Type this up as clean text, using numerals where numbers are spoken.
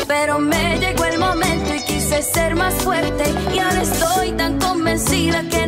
Pero me llegó el momento y quise ser más fuerte. Y ahora estoy tan convencida que